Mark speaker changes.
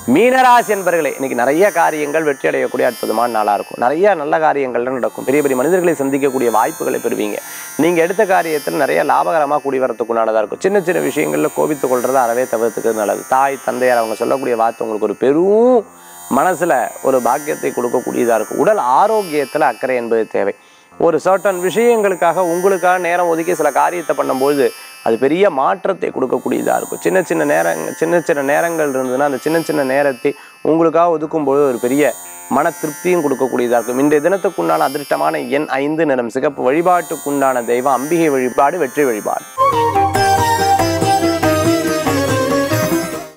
Speaker 1: மீனராசி என்பர்களே, இன்னைக்கு நிறைய காரியங்கள் வெற்றி அடையக்கூடிய அற்புதமான நாளாக இருக்கும். நிறைய நல்ல காரியங்கள் நடக்கும். பெரிய பெரிய மனிதர்களை சந்திக்கக்கூடிய வாய்ப்புகளை பெறுவீங்க. நீங்கள் எடுத்த காரியத்தில் நிறைய லாபகரமாக கூடி வரத்துக்குண்டானதாக இருக்கும். சின்ன சின்ன விஷயங்களில் கோபித்து கொள்றதை அறவே தவிர்த்துக்கிறது நல்லது. தாய் தந்தையார் அவங்க சொல்லக்கூடிய வார்த்தை உங்களுக்கு ஒரு பெரும் மனசில் ஒரு பாக்கியத்தை கொடுக்கக்கூடியதாக இருக்கும். உடல் ஆரோக்கியத்தில் அக்கறை என்பது தேவை. ஒரு சர்டன் விஷயங்களுக்காக உங்களுக்காக நேரம் ஒதுக்கி சில காரியத்தை பண்ணும்போது அது பெரிய மாற்றத்தை கொடுக்கக்கூடியதாக இருக்கும். சின்ன சின்ன நேரங்கள் இருந்ததுன்னா அந்த சின்ன நேரத்தை உங்களுக்காக ஒதுக்கும்போது ஒரு பெரிய மன திருப்தியும் கொடுக்கக்கூடியதாக இருக்கும். இன்றைய தினத்துக்குண்டான அதிர்ஷ்டமான எண் 5, நிறம் சிகப்பு. வழிபாட்டுக்குண்டான தெய்வம் அம்பிகை வழிபாடு, வெற்றி வழிபாடு.